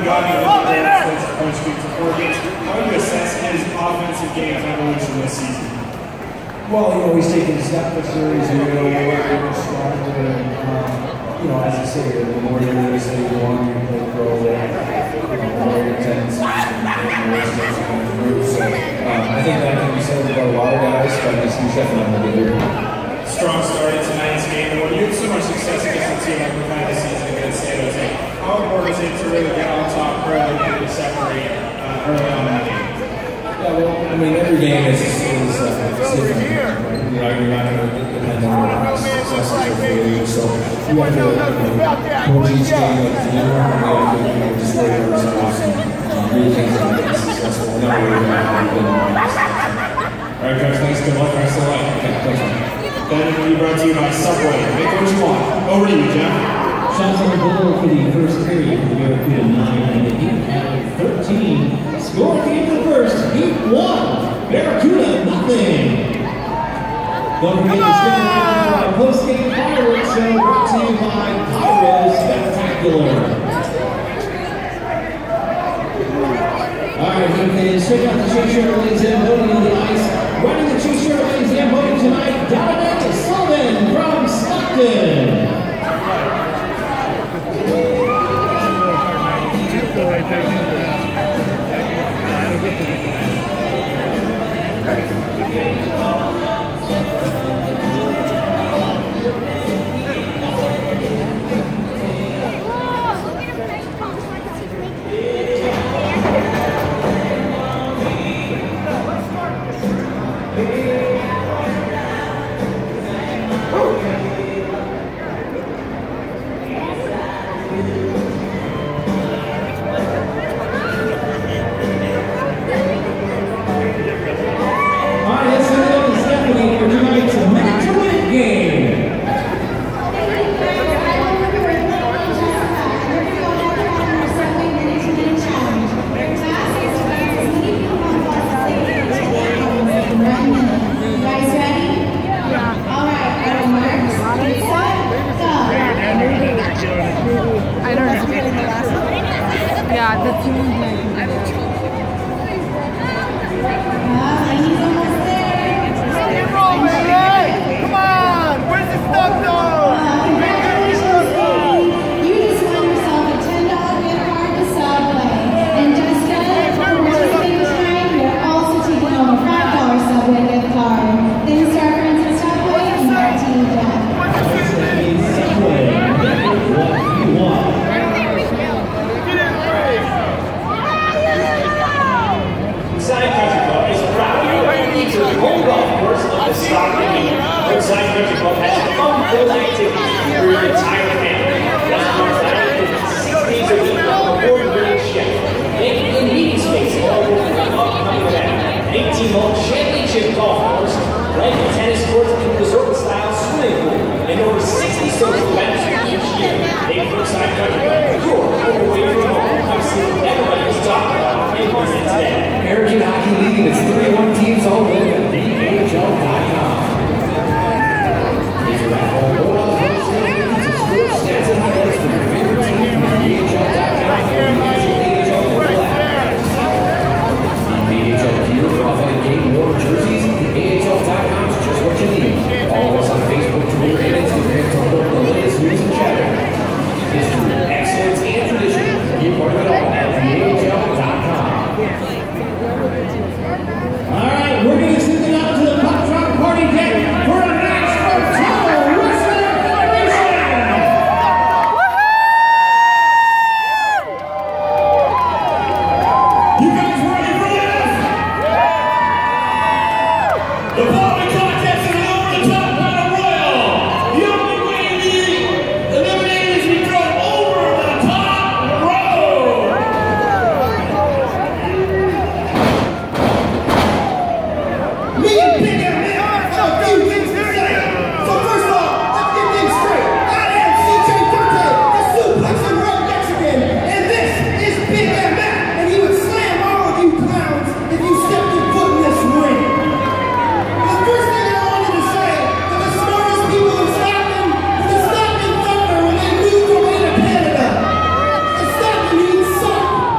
How do you assess his offensive game evolution this season? Well, he's taking step-by-step series, getting stronger, and, as I say, the more you really say you want, you play pro, the more your tendencies and more steps are coming through. So, I think that can be said about a lot of guys, but I see definitely bigger. Strong start in tonight's game. When you have so much success against a team like we've had this season against San Jose, how important is it to really get on top early and to separate early on that game? Yeah, well, every game is different. You're not going to depend on your successes or failures, so you have to approach each game like a team, and we have to display ourselves and really think about being successful. Not really about how we've been in the past. All right, guys, thanks. Good luck. Rest of luck. Okay, thanks. That will be brought to you by Subway. Make it what you want. Over to you, Jeff. Shots on the goal for the first period for the Barracuda 9 and the Heat at 13. Score at the end of the first, Heat 1, Barracuda nothing. Don't forget to stick around for our post-game fireworks show brought to you by Pyro Spectacular. Alright, Heat fans, check out the Chase Chevrolet Zamboni on the ice. Running the Chase Chevrolet Zamboni tonight, Dominic Sullivan from Stockton. American Hockey League, it's 3-1 teams all live at NHL.com. If you're at home or on the road, sports stats and highlights from your favorite team from NHL.com or using the NHL mobile app. On the NHL gear for authentic game worn jerseys, NHL.com is just what you need. Follow us on Facebook, Twitter, and Instagram to learn the latest news and chatter. History, excellence, and tradition. Be part of it all at NHL.com. Alright, we're going to send it out to the Pop Drop Party deck for a match for Total Wrestling Federation! You guys ready for this? The following contest is an over-the-top battle royal. The only way to be eliminated is we throw over the top rope. Me and Big M have a few things to say. So first of all, let's get things straight. I am CJ Dante, the suplexing road Mexican, and this is Big M, and he would slam all of you clowns if you stepped your foot in this ring. The first thing I wanted to say to the smartest people in Stockton was the Stockton Thunder when they moved away to Canada. The Stockton, you suck.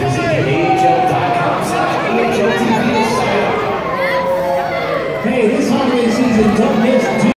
Visit AHL.com/AHLTV to sign up. Hey, this holiday season, don't miss